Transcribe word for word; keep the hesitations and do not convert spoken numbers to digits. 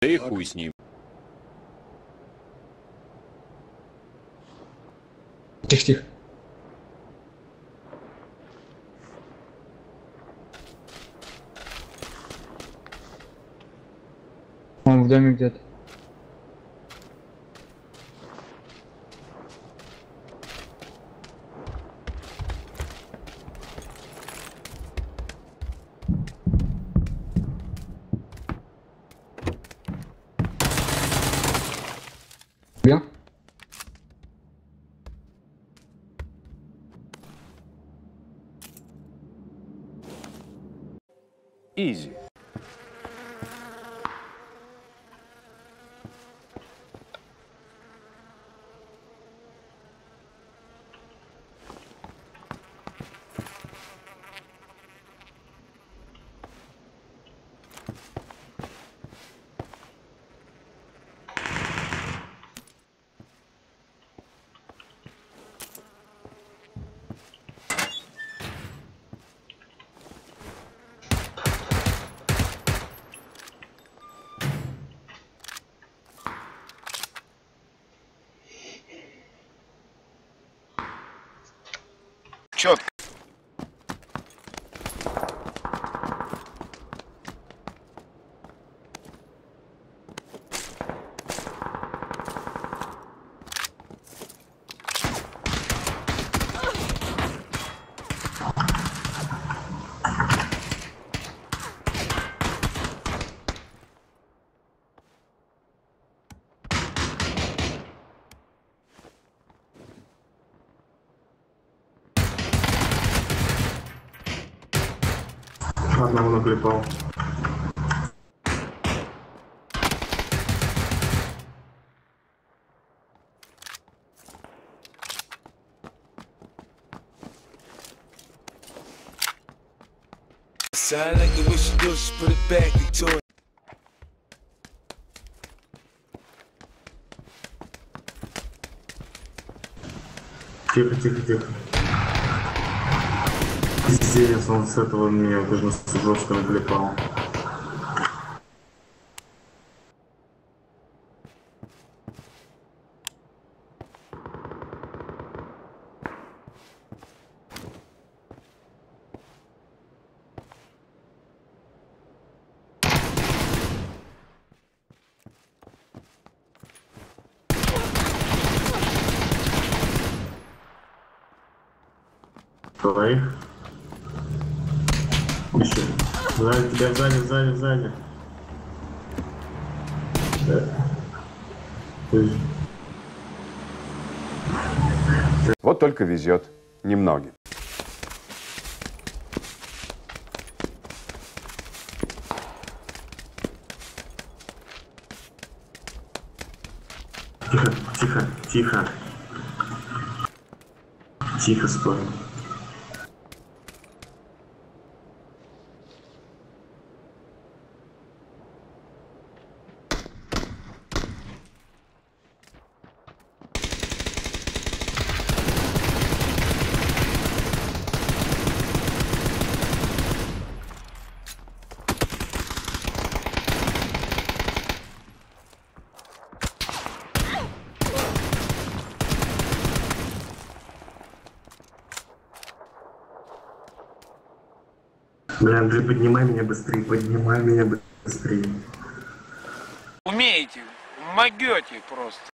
Да и хуй с ним. Тихо-тихо. Он в доме где-то. Убил? Изи. Четко. Одного наклепал. Sound like the way she do, she put it back into it. Тихо, тихо, тихо. Пиздец, он с этого меня даже жестко наклепал. Давай. Еще. Сзади, тебя сзади, сзади, сзади. Да. Вот только везет. Немногим. Тихо, тихо, тихо. Тихо, стой. Бля, Андрей, поднимай меня быстрее, поднимай меня быстрее. Умеете, могете просто.